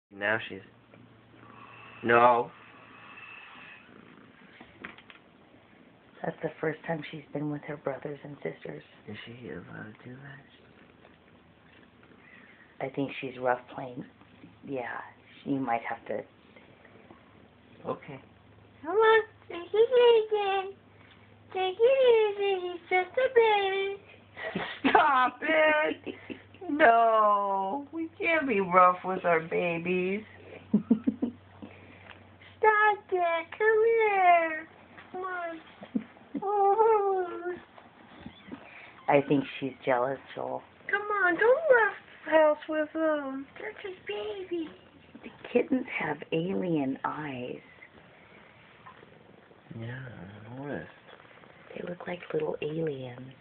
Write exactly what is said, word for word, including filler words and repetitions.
Now she's... No. That's the first time she's been with her brothers and sisters. Is she allowed to do that? I think she's rough playing. Yeah, she might have to. Okay. Come on, take it easy. Take it easy. He's just a baby. Stop it! No, we can't be rough with our babies. Stop it. Come here. Come on. Oh. I think she's jealous, Joel. Come on, don't rough house with them. They're just babies. The kittens have alien eyes. Yeah, I noticed. They look like little aliens.